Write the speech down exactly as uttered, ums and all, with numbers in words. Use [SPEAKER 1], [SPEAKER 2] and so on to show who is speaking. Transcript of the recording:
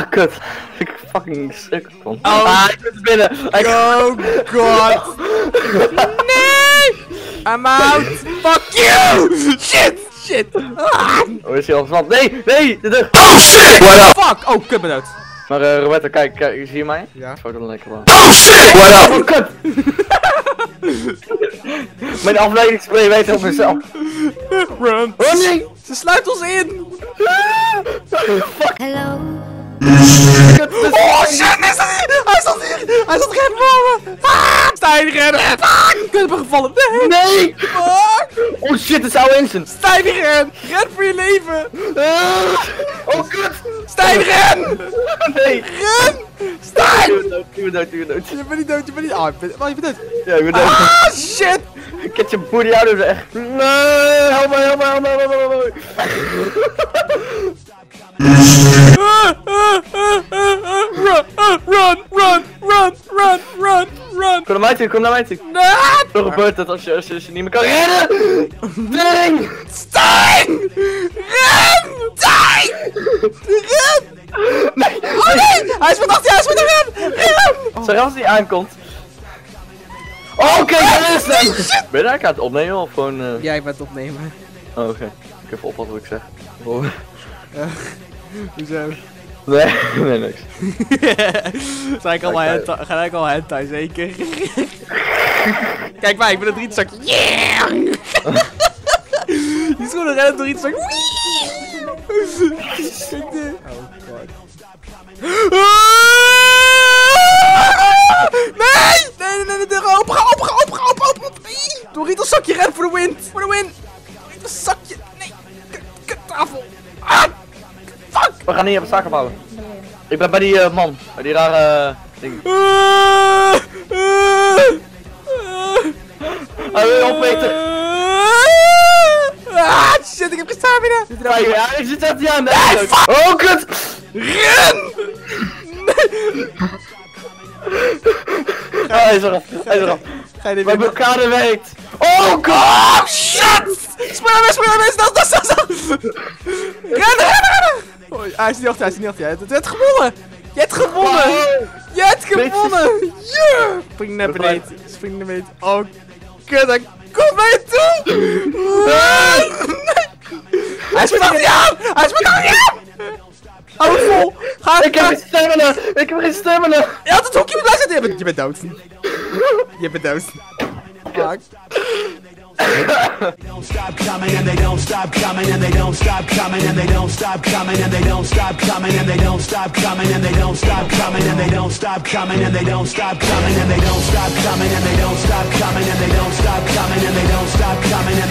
[SPEAKER 1] kut. Ik fucking stuk van.
[SPEAKER 2] Oh.
[SPEAKER 1] Ah, ik ben binnen. Ik...
[SPEAKER 2] Oh god. Nee! I'm out. Fuck you! Shit! Shit! Ah.
[SPEAKER 1] Oh, is hij al van? Nee, nee, de deur. Oh shit!
[SPEAKER 2] What up? Fuck! Oh, kut ben dood.
[SPEAKER 1] Maar uh, Roberto, kijk, kijk, zie je mij?
[SPEAKER 2] Ja.
[SPEAKER 1] Foto dan lekker wel. Oh shit! What up? Oh, kut! Mijn afleidingsspray weet op mezelf.
[SPEAKER 2] Run!
[SPEAKER 1] Oh nee!
[SPEAKER 2] Ze sluit ons in!
[SPEAKER 1] Fuck!
[SPEAKER 3] Hello.
[SPEAKER 2] Oh shit! Hij staat hier! Hij staat hier! Hij staat recht voor me! Ah! Stijn rennen! Fuck! Ik ben gevallen! Nee!
[SPEAKER 1] Nee!
[SPEAKER 2] Fuck!
[SPEAKER 1] Oh shit, het zou instant!
[SPEAKER 2] Stijn ren! Ren voor je leven!
[SPEAKER 1] Uh, oh kut!
[SPEAKER 2] Stijn ren!
[SPEAKER 1] Nee!
[SPEAKER 2] Ren! Stijn!
[SPEAKER 1] Ik ben dood, ik ben dood, ik ben dood.
[SPEAKER 2] Je bent niet dood, je bent niet... Ah, je bent, oh, je bent dood.
[SPEAKER 1] Ja, ik ben dood.
[SPEAKER 2] Ah, shit!
[SPEAKER 1] Ik heb je booty out of echt. Nee, help me, help me, help me, help me, help me.
[SPEAKER 2] Run, run, run, run, run, run, run.
[SPEAKER 1] Kom naar mij toe, kom naar mij toe.
[SPEAKER 2] Nee!
[SPEAKER 1] Zo gebeurt het als je, als je, als je niet meer kan rennen. Ding!
[SPEAKER 2] Stijn! Ren! Stijn! Ren!
[SPEAKER 1] Nee,
[SPEAKER 2] Oh nee! Hij is met achter je, hij is met de ren! Ren!
[SPEAKER 1] Zeg als hij aankomt. Oh, kijk, daar is hij! Ben je daar aan het opnemen of gewoon... Uh...
[SPEAKER 2] Jij bent opnemen.
[SPEAKER 1] Oh, oké. Okay. Ik heb oppassen wat ik zeg. Oh.
[SPEAKER 2] Uh, hoezo?
[SPEAKER 1] Nee, nee, niks.
[SPEAKER 2] Ga ik al hentai, ga ik al hentai, zeker? Kijk mij, ik ben een driedzakje. Yeah! Die schoenen rennen door iets van. Kijk dit. Oh god. Nee! Nee, nee, nee, de deur open, ga open, ga open, ga open, open, open. Nee! Doritos zakje, ren voor de wind. Voor de win. Doritos zakje. Nee. Kut, kut, tafel. Ah! Fuck!
[SPEAKER 1] We gaan niet op zaken bouwen. Ik ben bij die uh, man, bij die rare uh, ding. Hij wil opeten.
[SPEAKER 2] Ah, shit, ik heb geen stamina.
[SPEAKER 1] Ja, ja, ik zit echt aan. Nee, oh, kut!
[SPEAKER 2] Ren!
[SPEAKER 1] Ja, hij is eraf, hij is eraf.
[SPEAKER 2] Ga je dit
[SPEAKER 1] Mijn
[SPEAKER 2] weer...
[SPEAKER 1] blokkade werkt. Oh, god!
[SPEAKER 2] Oh, shit! Spring naar spring naar snel, snel, snel, snel! Rennen, rennen, rennen! Oh, hij is niet achter, hij is niet achter. Je hebt gewonnen! Je hebt gewonnen! Je hebt gewonnen! Yeah! Spring naar beneden, spring naar beneden. Oh, kut, hij komt naar je toe! Nee! Hij is met achter je aan! Hij is met achter je aan! Hou het vol! Ga,
[SPEAKER 1] ik heb geen stamina! Ik heb geen stamina!
[SPEAKER 2] Je had het hoekje moet blijven zitten! Je bent, je bent dood. Je bent dood. Fuck.
[SPEAKER 4] Don't stop coming and they don't stop coming and they don't stop coming and they don't stop coming and they don't stop coming and they don't stop coming and they don't stop coming and they don't stop coming and they don't stop coming and they don't stop coming and they don't stop coming and they don't stop coming and they don't stop coming